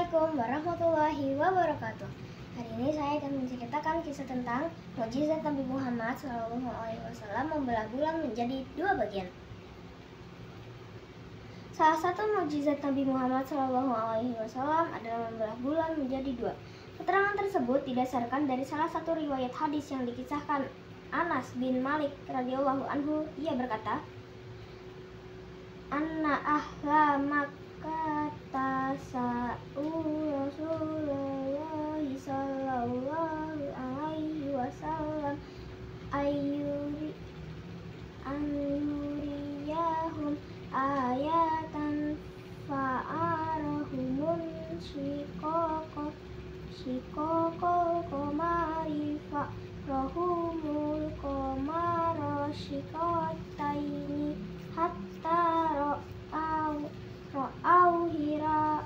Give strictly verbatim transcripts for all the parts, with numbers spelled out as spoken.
Assalamualaikum warahmatullahi wabarakatuh. Hari ini saya akan menceritakan kisah tentang mukjizat Nabi Muhammad shallallahu alaihi wasallam membelah bulan menjadi dua bagian. Salah satu mukjizat Nabi Muhammad shallallahu alaihi wasallam adalah membelah bulan menjadi dua. Keterangan tersebut didasarkan dari salah satu riwayat hadis yang dikisahkan Anas bin Malik radhiyallahu anhu. Ia berkata, "Anna ahla Makkah sa'u Rasulullah sallallahu alaihi wasallam ayyuri ayyuriyahum ayatan fa'arahumun shiqaqo shiqaqo qamari fa'rahumul qamara shiqataini hatta ra'au ra'au hira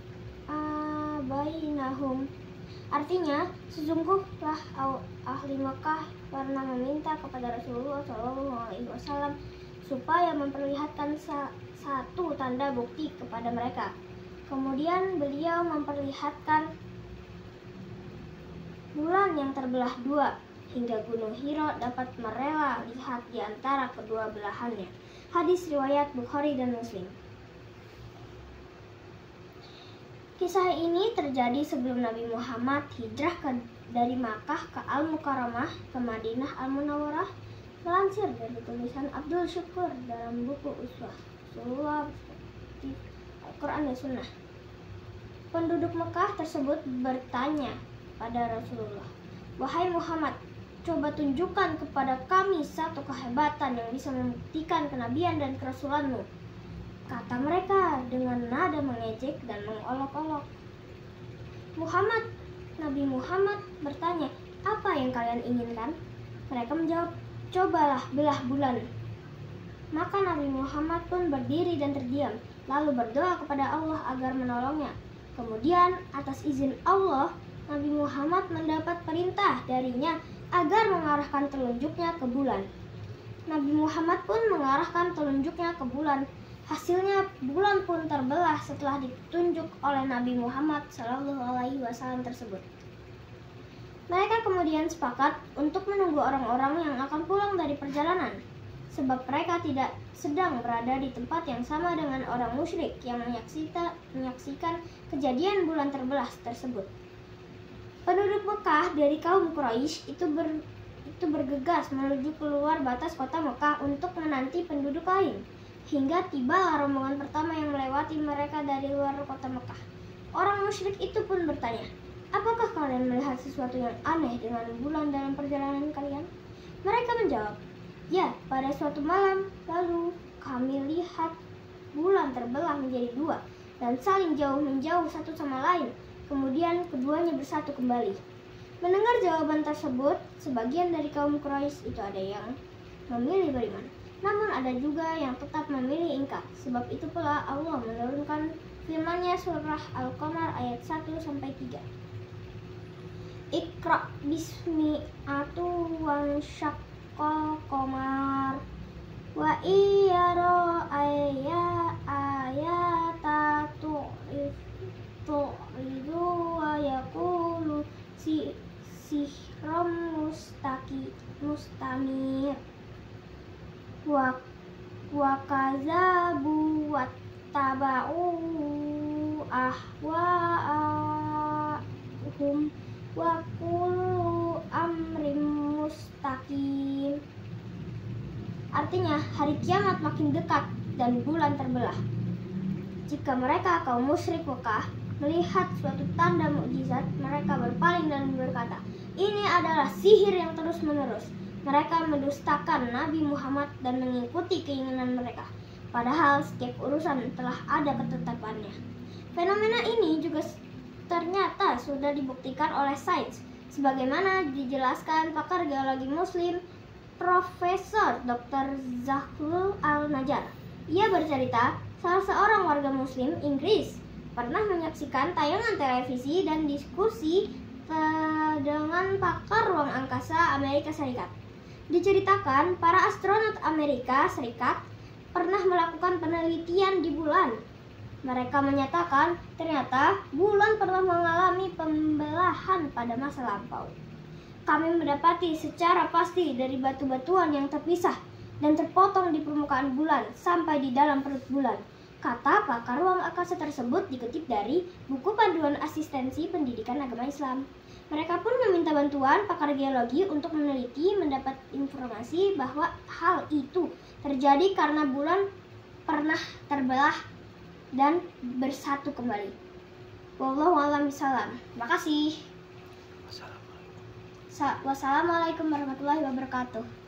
bainahum." Artinya, sesungguhnya ahli Makkah pernah meminta kepada Rasulullah shallallahu alaihi wasallam supaya memperlihatkan sa satu tanda bukti kepada mereka. Kemudian beliau memperlihatkan bulan yang terbelah dua hingga Gunung Hira dapat merela lihat di antara kedua belahannya. Hadis riwayat Bukhari dan Muslim. Kisah ini terjadi sebelum Nabi Muhammad hijrah ke, dari Makkah ke Al-Mukarramah ke Madinah Al-Munawwarah. Melansir dari tulisan Abdul Syukur dalam buku Uswah Rasulullah Al-Quran dan Sunnah. Penduduk Makkah tersebut bertanya pada Rasulullah, "Wahai Muhammad, coba tunjukkan kepada kami satu kehebatan yang bisa membuktikan kenabian dan kerasulanmu," kata mereka dengan nada mengejek dan mengolok-olok. Muhammad, Nabi Muhammad bertanya, "Apa yang kalian inginkan?" Mereka menjawab, "Cobalah belah bulan." Maka Nabi Muhammad pun berdiri dan terdiam, lalu berdoa kepada Allah agar menolongnya. Kemudian atas izin Allah, Nabi Muhammad mendapat perintah darinya agar mengarahkan telunjuknya ke bulan. Nabi Muhammad pun mengarahkan telunjuknya ke bulan. Hasilnya bulan pun terbelah setelah ditunjuk oleh Nabi Muhammad shallallahu alaihi wasallam tersebut. Mereka kemudian sepakat untuk menunggu orang-orang yang akan pulang dari perjalanan, sebab mereka tidak sedang berada di tempat yang sama dengan orang musyrik yang menyaksikan kejadian bulan terbelah tersebut. Penduduk Mekah dari kaum Quraisy itu ber, itu bergegas menuju keluar batas kota Mekah untuk menanti penduduk lain. Hingga tiba rombongan pertama yang melewati mereka dari luar kota Mekah. Orang musyrik itu pun bertanya, "Apakah kalian melihat sesuatu yang aneh dengan bulan dalam perjalanan kalian?" Mereka menjawab, "Ya, pada suatu malam lalu kami lihat bulan terbelah menjadi dua dan saling jauh menjauh satu sama lain. Kemudian keduanya bersatu kembali." Mendengar jawaban tersebut, sebagian dari kaum Quraisy itu ada yang memilih beriman, namun ada juga yang tetap memilih ingkar. Sebab itu pula Allah menurunkan firman-Nya surah Al-Qamar ayat satu sampai tiga. "Iqra bismi atu wan syaqqal qamar wa iyara ayya ayata tu'if tu'idu wa yaqulu si sihram mustaqi mustamir wa wa kazabu wattaba'u ahwa'ahum wa kullu amrim mustaqim." Artinya, hari kiamat makin dekat dan bulan terbelah. Jika mereka kaum musyrik Mekah melihat suatu tanda mukjizat, mereka berpaling dan berkata, "Ini adalah sihir yang terus-menerus." Mereka mendustakan Nabi Muhammad dan mengikuti keinginan mereka, padahal setiap urusan telah ada ketetapannya. Fenomena ini juga ternyata sudah dibuktikan oleh sains, sebagaimana dijelaskan pakar geologi Muslim Profesor doktor Zahlul Al-Najjar. Ia bercerita, salah seorang warga Muslim Inggris pernah menyaksikan tayangan televisi dan diskusi dengan pakar ruang angkasa Amerika Serikat. Diceritakan, para astronot Amerika Serikat pernah melakukan penelitian di bulan. Mereka menyatakan ternyata bulan pernah mengalami pembelahan pada masa lampau. Kami mendapati secara pasti dari batu-batuan yang terpisah dan terpotong di permukaan bulan sampai di dalam perut bulan. Kata pakar ruang angkasa tersebut dikutip dari buku panduan asistensi pendidikan agama Islam. Mereka pun meminta bantuan pakar geologi untuk meneliti mendapat informasi bahwa hal itu terjadi karena bulan pernah terbelah dan bersatu kembali. Wallahu a'lam bishawab. Makasih. Wassalamualaikum warahmatullahi wabarakatuh.